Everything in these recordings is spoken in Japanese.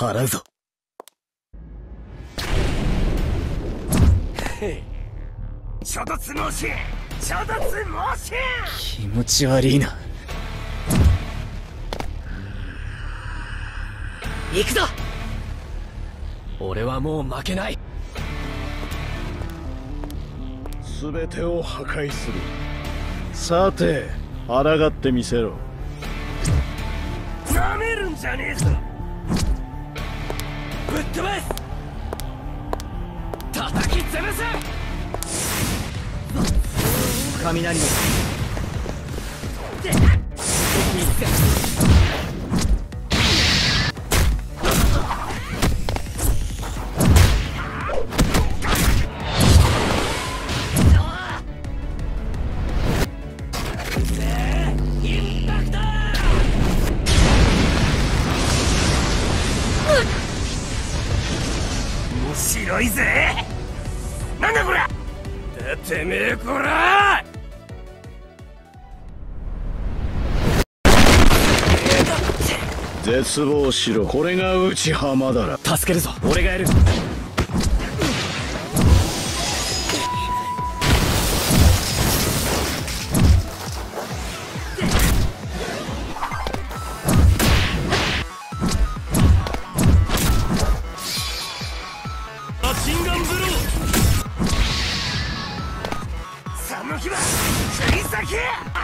払うぞ。 衝突申し衝突申し。 気持ち悪いな。行くぞ。 俺はもう負けない。 全てを破壊する。さて抗ってみせろ。 なめるんじゃねえぞ。ぶっ飛ばす。叩き潰す。 雷の面白いぜ。なんだこら。てめえこら。 絶望しろ。これが内浜だら。 助けるぞ。俺がやる。 マシンガンブロー。その日は釣り先。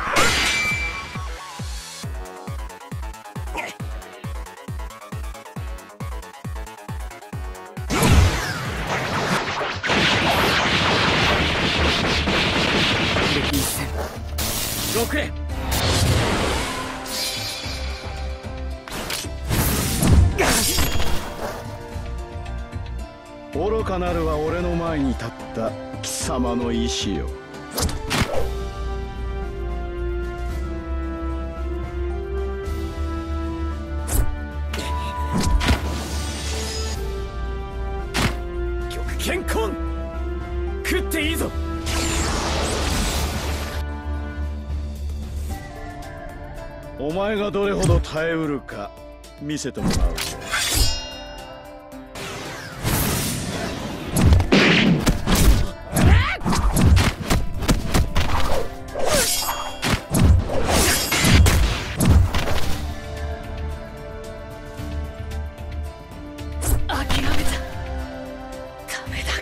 6連。 愚かなるは俺の前に立った貴様の意志よ。 極限コン食っていいぞ。 お前がどれほど耐えうるか見せてもらうぞ。 諦めた。ダメだ。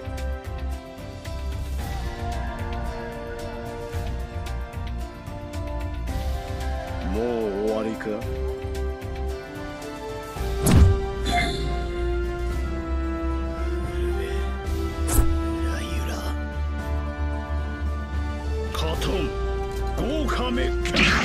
もう終わりか。カトン豪華メッカ。